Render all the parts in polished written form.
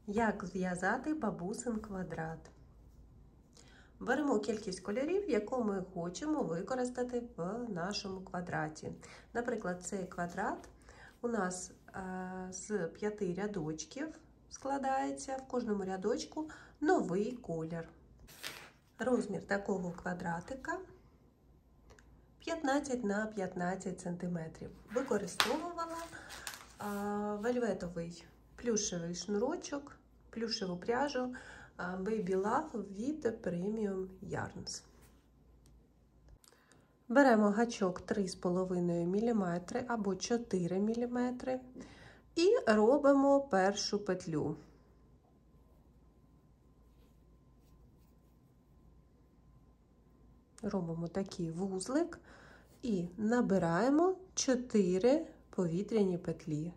Як зв'язати бабусин квадрат? Беремо кількість кольорів, яку ми хочемо використати в нашому квадраті. Наприклад, цей квадрат у нас з 5 рядочків складається, в кожному рядочку новий колір. Розмір такого квадратика 15 на 15 см. Використовувала вельветовий плюшевий шнурочок, плюшеву пряжу Baby Love від Premium Yarns. Беремо гачок 3,5 мм або 4 мм і робимо першу петлю. Робимо такий вузлик і набираємо 4 повітряні петлі.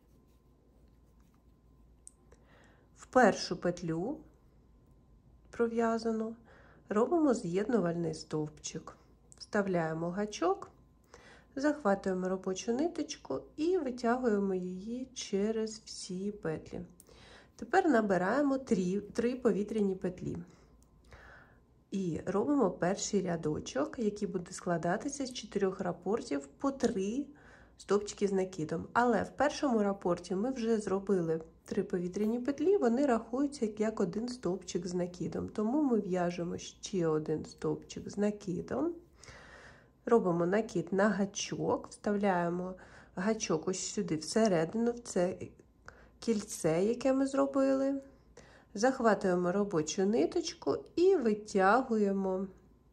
В першу петлю пров'язану робимо з'єднувальний стовпчик. Вставляємо гачок, захватуємо робочу ниточку і витягуємо її через всі петлі. Тепер набираємо 3 повітряні петлі. І робимо перший рядочок, який буде складатися з 4 рапортів по 3 стовпчики з накидом. Але в першому рапорті ми вже зробили 3 повітряні петлі, вони рахуються як один стовпчик з накидом. Тому ми в'яжемо ще один стовпчик з накидом. Робимо накид на гачок, вставляємо гачок ось сюди всередину, в це кільце, яке ми зробили. Захватуємо робочу ниточку і витягуємо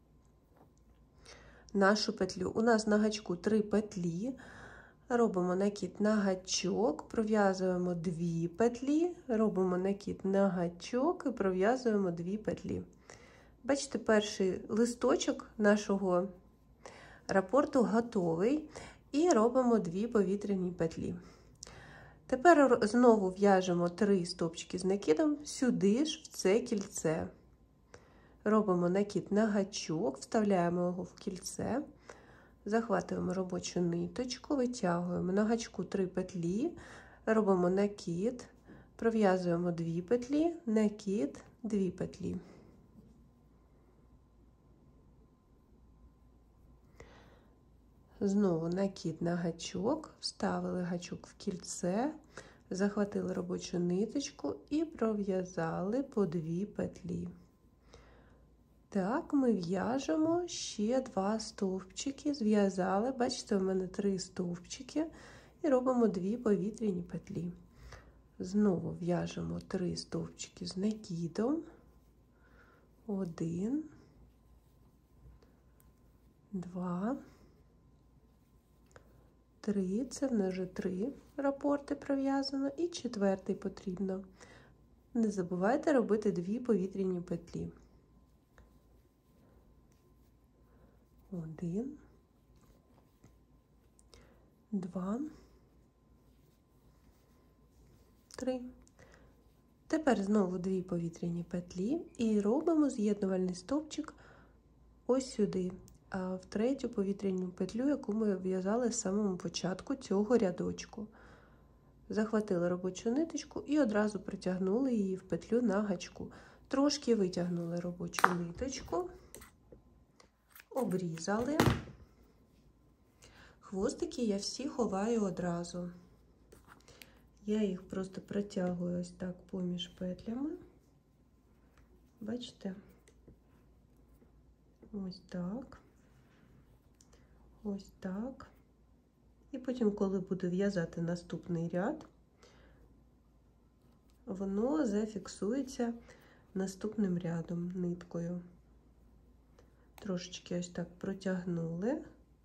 нашу петлю. У нас на гачку 3 петлі. Робимо накид на гачок, пров'язуємо 2 петлі, робимо накид на гачок і пров'язуємо 2 петлі. Бачите, перший листочок нашого рапорту готовий і робимо 2 повітряні петлі. Тепер знову в'яжемо 3 стовпчики з накидом сюди ж, в це кільце. Робимо накид на гачок, вставляємо його в кільце, захватуємо робочу ниточку, витягуємо на гачку 3 петлі, робимо накид, пров'язуємо 2 петлі, накид, 2 петлі. Знову накид на гачок, вставили гачок в кільце, захватили робочу ниточку і пров'язали по 2 петлі. Так, ми в'яжемо ще 2 стовпчики, зв'язали, бачите, у мене 3 стовпчики, і робимо 2 повітряні петлі. Знову в'яжемо 3 стовпчики з накидом, 1, 2, 3, це в нас вже 3 рапорти пров'язано, і 4 потрібно. Не забувайте робити 2 повітряні петлі. 1, 2, 3. Тепер знову 2 повітряні петлі і робимо з'єднувальний стовпчик ось сюди, в 3-ю повітряну петлю, яку ми в'язали з самого початку цього рядочку. Захватили робочу ниточку і одразу протягнули її в петлю на гачку. Трошки витягнули робочу ниточку, обрізали. Хвостики я всі ховаю одразу. Я їх просто протягую ось так поміж петлями. Бачите? Ось так. Ось так. І потім, коли буду в'язати наступний ряд, воно зафіксується наступним рядом ниткою. Трошечки ось так протягнули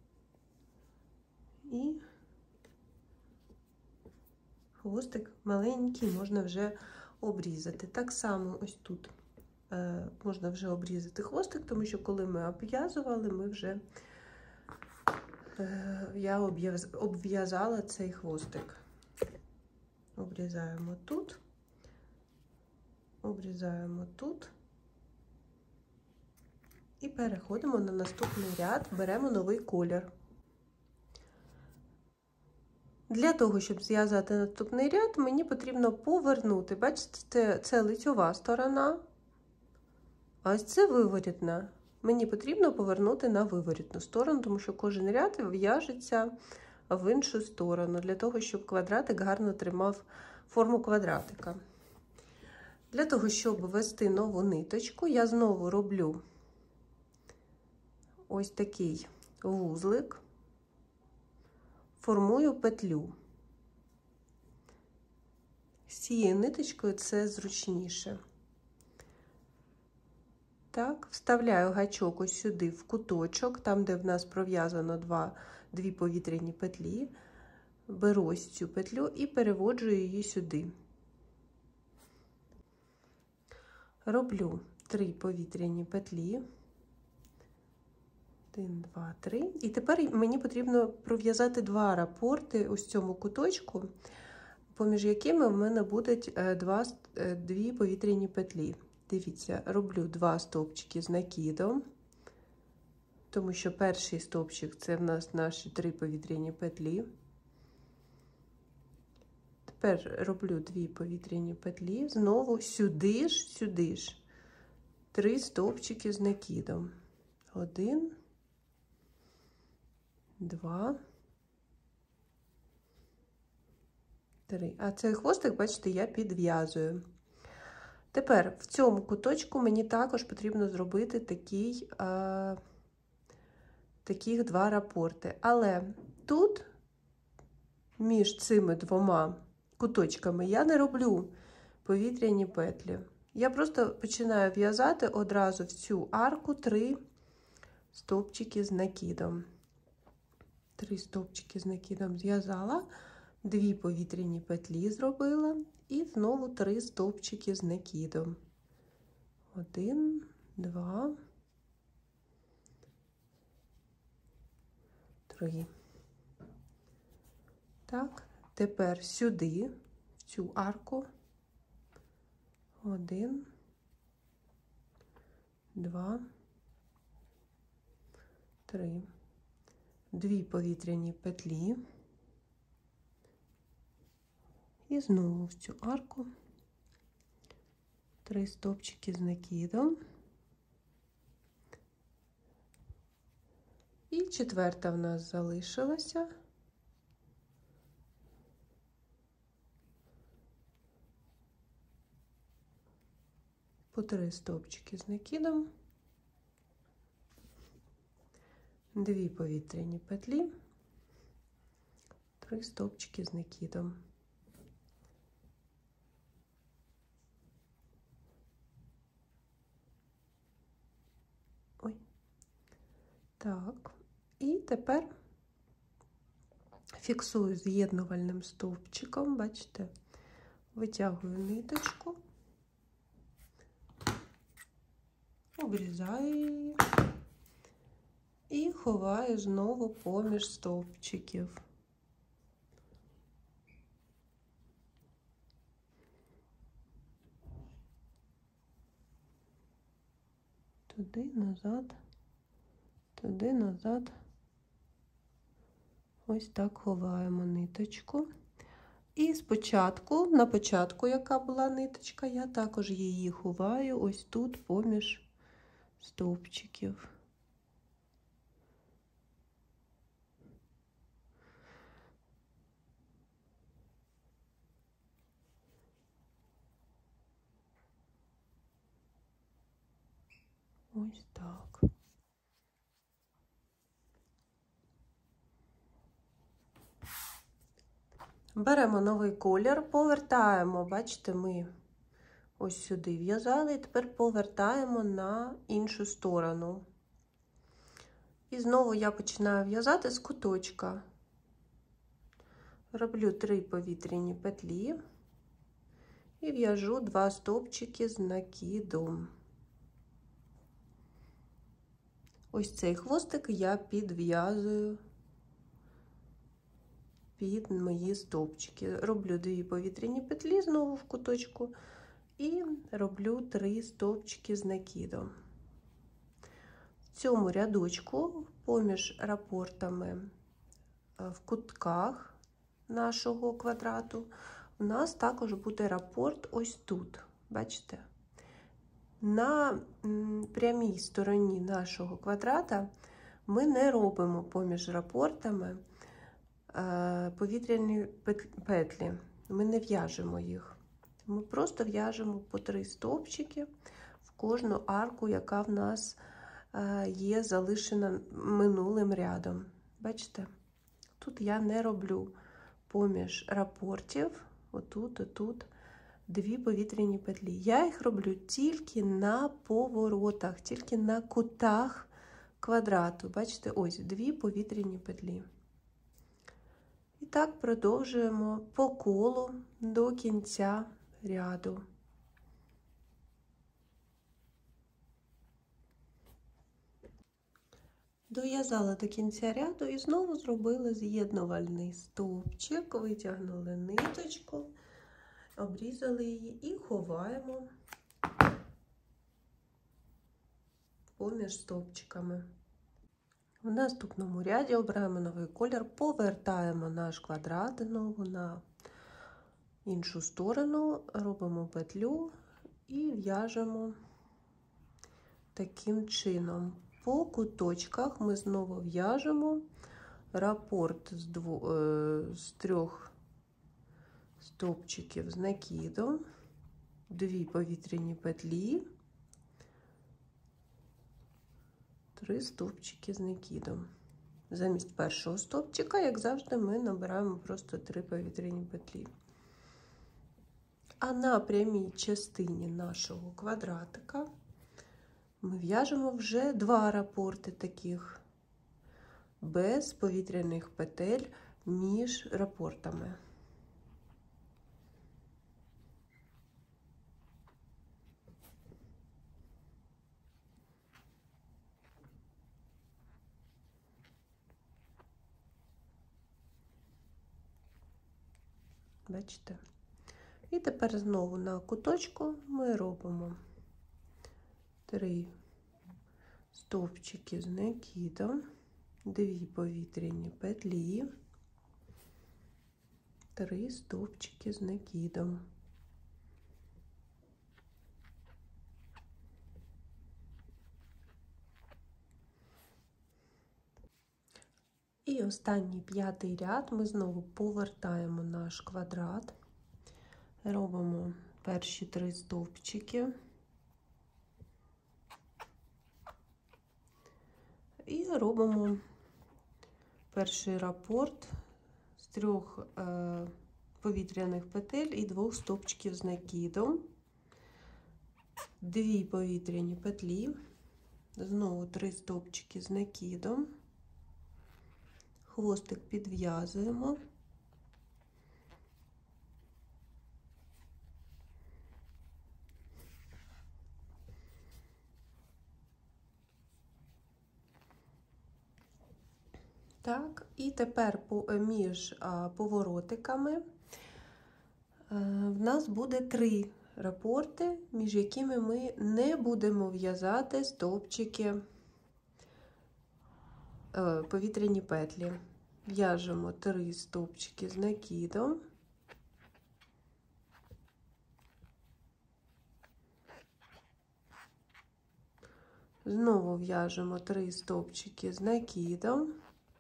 і хвостик маленький можна вже обрізати. Так само ось тут можна вже обрізати хвостик, тому що коли ми обв'язували, я обв'язала цей хвостик. Обрізаємо тут, обрізаємо тут. І переходимо на наступний ряд, беремо новий колір. Для того, щоб зв'язати наступний ряд, мені потрібно повернути. Бачите, це лицьова сторона, а ось це виворітна. Мені потрібно повернути на виворітну сторону, тому що кожен ряд в'яжеться в іншу сторону, для того, щоб квадратик гарно тримав форму квадратика. Для того, щоб ввести нову ниточку, я знову роблю ось такий вузлик, формую петлю. З цією ниточкою це зручніше. Так, вставляю гачок ось сюди в куточок, там, де в нас пров'язано дві повітряні петлі, беру ось цю петлю і переводжу її сюди. Роблю 3 повітряні петлі. 1, 2, 3. І тепер мені потрібно пров'язати 2 рапорти ось в цьому куточку, поміж якими в мене будуть 2 повітряні петлі. Дивіться, роблю 2 стовпчики з накидом, тому що перший стовпчик – це в нас наші 3 повітряні петлі. Тепер роблю 2 повітряні петлі, знову сюди ж 3 стовпчики з накидом. 1, 2, 3. А цей хвостик, бачите, я підв'язую. Тепер в цьому куточку мені також потрібно зробити таких 2 рапорти. Але тут між цими 2 куточками я не роблю повітряні петлі. Я просто починаю в'язати одразу в цю арку 3 стовпчики з накидом. 3 стовпчики з накидом зв'язала, 2 повітряні петлі зробила і знову 3 стовпчики з накидом. 1, 2, 3. Так, тепер сюди, в цю арку. 1, 2, 3. 2 повітряні петлі. І знову в цю арку 3 стовпчики з накидом. І 4-та в нас залишилася. По 3 стовпчики з накидом, 2 повітряні петлі, 3 стовпчики з накидом. Ой. Так, і тепер фіксую з'єднувальним стовпчиком, бачите, витягую ниточку, обрізаю її і ховаю знову поміж стовпчиків. Туди, назад, туди, назад. Ось так ховаємо ниточку. І спочатку, на початку, яка була ниточка, я також її ховаю ось тут поміж стовпчиків. Ось так. Беремо новий колір, повертаємо, бачите, ми ось сюди в'язали, і тепер повертаємо на іншу сторону. І знову я починаю в'язати з куточка. Роблю 3 повітряні петлі і в'яжу 2 стовпчики з накидом. Ось цей хвостик я підв'язую під мої стовпчики. Роблю 2 повітряні петлі знову в куточку і роблю 3 стовпчики з накидом. В цьому рядочку поміж рапортами в кутках нашого квадрату, у нас також буде рапорт ось тут. Бачите? На прямій стороні нашого квадрата ми не робимо поміж рапортами повітряні петлі. Ми не в'яжемо їх. Ми просто в'яжемо по 3 стовпчики в кожну арку, яка в нас є залишена минулим рядом. Бачите? Тут я не роблю поміж рапортів, отут, 2 повітряні петлі. Я їх роблю тільки на поворотах, тільки на кутах квадрату. Бачите, ось 2 повітряні петлі. І так продовжуємо по колу до кінця ряду. Дов'язала до кінця ряду і знову зробила з'єднувальний стовпчик, витягнули ниточку, обрізали її і ховаємо поміж стовпчиками. В наступному ряді обираємо новий колір, повертаємо наш квадрат знову на іншу сторону, робимо петлю і в'яжемо таким чином. По куточках ми знову в'яжемо рапорт з 3 стовпчиків з накидом, 2 повітряні петлі, 3 стовпчики з накидом. Замість першого стовпчика, як завжди, ми набираємо просто 3 повітряні петлі. А на прямій частині нашого квадратика ми в'яжемо вже 2 рапорти таких, без повітряних петель між рапортами. Бачите? І тепер знову на куточку ми робимо 3 стовпчики з накидом, 2 повітряні петлі, 3 стовпчики з накидом. І останній 5-й ряд ми знову повертаємо наш квадрат, робимо перші 3 стовпчики і робимо перший рапорт з 3 повітряних петель і 2 стовпчиків з накидом, 2 повітряні петлі, знову 3 стовпчики з накидом, хвостик підв'язуємо, так, і тепер між поворотиками в нас буде 3 рапорти, між якими ми не будемо в'язати стовпчики, повітряні петлі. В'яжемо 3 стовпчики з накидом, знову в'яжемо 3 стовпчики з накидом,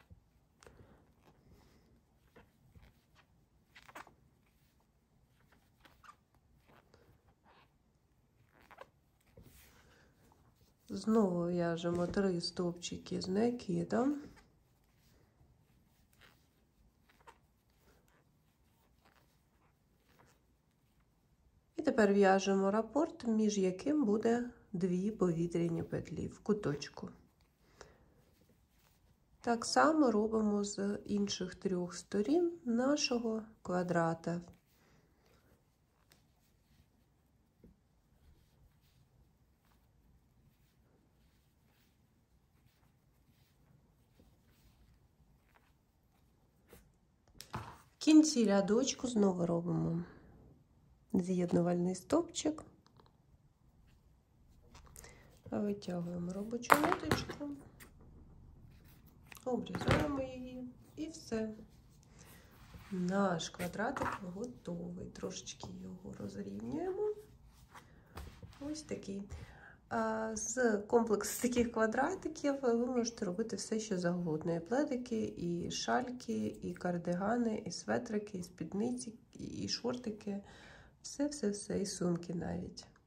знову в'яжемо 3 стовпчики з накидом, і тепер в'яжемо рапорт, між яким буде 2 повітряні петлі в куточку. Так само робимо з інших 3 сторін нашого квадрата. В кінці рядочку знову робимо з'єднувальний стовпчик, витягуємо робочу ниточку, обрізаємо її і все. Наш квадратик готовий. Трошечки його розрівнюємо. Ось такий. З комплексу таких квадратиків ви можете робити все, що завгодно. І пледики, і шальки, і кардигани, і светрики, і спідниці, і шортики. Все-все-все, і сумки навіть.